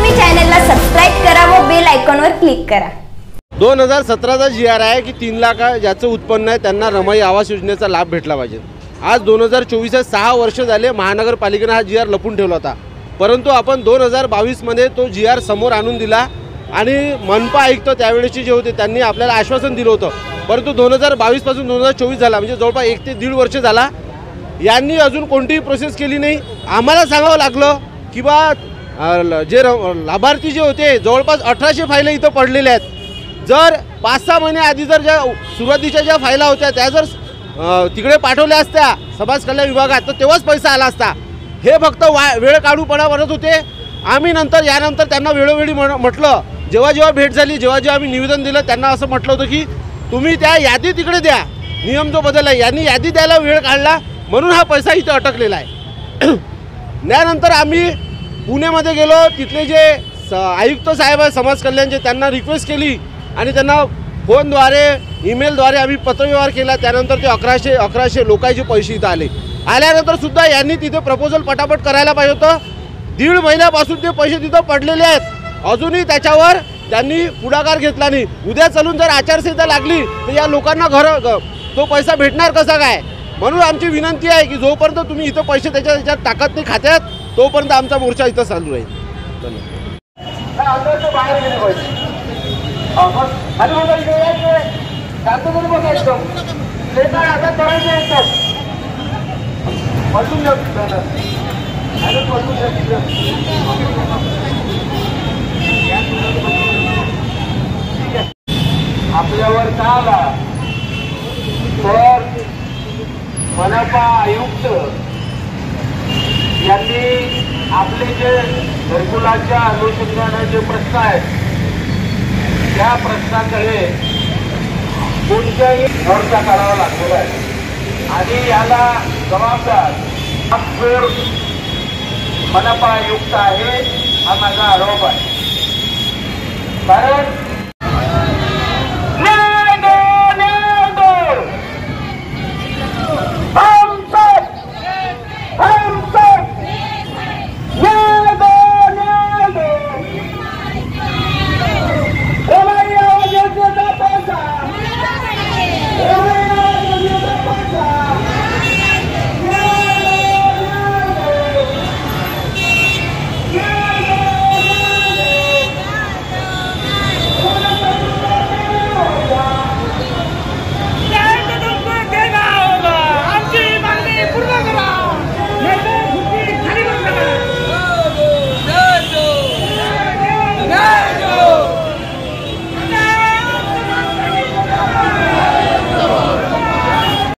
आकाशवाणी चॅनलला सबस्क्राइब करा व बेल आयकॉनवर क्लिक करा। 2017चा GR आहे की 3 लाख ज्याचं उत्पन्न आहे त्यांना रमाई आवास योजनेचा लाभ भेटला पाहिजे। आज 2024 आहे, 6 वर्ष झाले महानगरपालिकेने हा GR लपून ठेवला होता, परंतु आपण 2022 मध्ये तो GR समोर आणून दिला आणि मनपा आयुक्त त्यावेळेचे जे होते त्यांनी आपल्याला आश्वासन दिलं होतं, परंतु 2022 पासून 2024 झाला, म्हणजे जवळपास 1 ते 1.5 वर्ष झाला, यांनी अजून कोणतीही प्रोसेस केली नाही। आम्हाला सांगावं लागलं की बा जे लाभार्थी जे होते जवळपास 1800 फाईला इथं पडलेल्या आहेत, जर 5-6 महिने आधी जर ज्या सुरुवातीच्या ज्या फाईला होत्या त्या जर तिकडे पाठवल्या असत्या समाज कल्याण विभागात तर तेव्हाच पैसा आला असता। हे फक्त वेळ काढूपणा करत होते। आम्ही यानंतर त्यांना वेळोवेळी म्हटलं, जेव्हा भेट झाली, जेव्हा आम्ही निवेदन दिलं त्यांना असं म्हटलं होतं की तुम्ही त्या यादी तिकडे द्या, नियम जो बदलला यांनी यादी द्यायला वेळ काढला म्हणून हा पैसा इथं अटकलेला आहे। त्यानंतर आम्ही पुण्यामध्ये गेलो, तिथले जे आयुक्त साहेब आहे समाज कल्याणचे त्यांना रिक्वेस्ट केली आणि त्यांना फोनद्वारे ईमेलद्वारे आम्ही पत्रव्यवहार केला। त्यानंतर ते 1100 लोकांचे पैसे इथं आल्यानंतर सुद्धा यांनी तिथे प्रपोजल पटापट करायला पाहिजे होतं। 1.5 महिन्यापासून ते पैसे तिथं पडलेले आहेत, अजूनही त्याच्यावर त्यांनी पुढाकार घेतला नाही। उद्या चालून जर आचारसंहिता लागली तर या लोकांना तो पैसा भेटणार कसा काय? म्हणून आमची विनंती आहे की जोपर्यंत तुम्ही इथं पैसे त्याच्यात टाकत नाही खात्यात तोपर्यंत आमचा मोर्चा इथं चालू राहील। आपल्यावर का आला तर मनपा आयुक्त यांनी आपले जे घरकुलाच्या अनुषंगाने जे प्रश्न आहेत त्या प्रश्नाकडे कोणत्याही मोर्चा करावा लागलेला आहे आणि याला जबाबदार मनपा आयुक्त आहे, हा माझा आरोप आहे। कारण